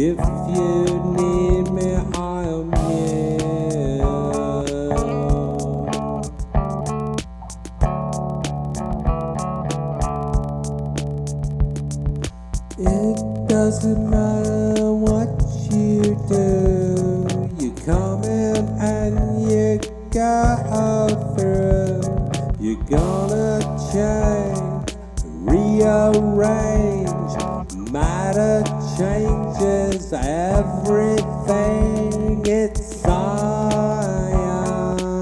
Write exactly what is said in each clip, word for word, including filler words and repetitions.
If you need me, I am here. It doesn't matter what you do, you come in and you go through. You're gonna change, rearrange. Matter changes everything, it's science.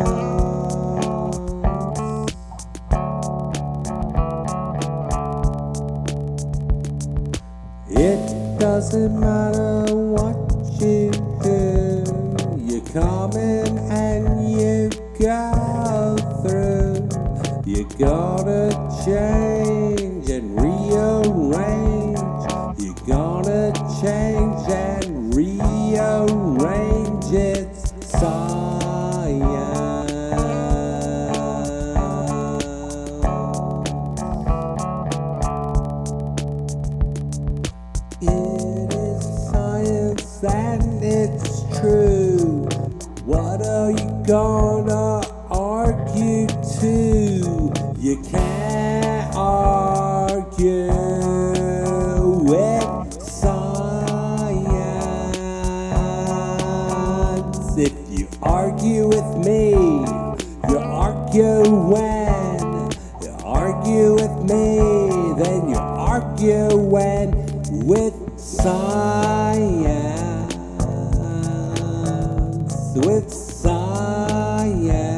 It doesn't matter what you do, you come in and you go through. You gotta change and rearrange. You gotta change and rearrange, it's science. It is science and it's true. What are you gonna argue to? You can't argue with science. If you argue with me, you're arguing. You argue with me, then you're arguing with science. With science.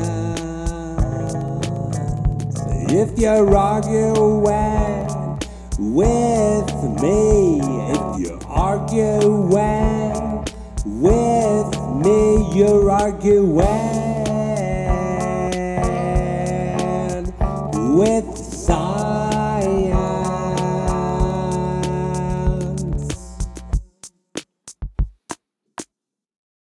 If you're arguing with me, if you're arguing with me, you're arguing with science.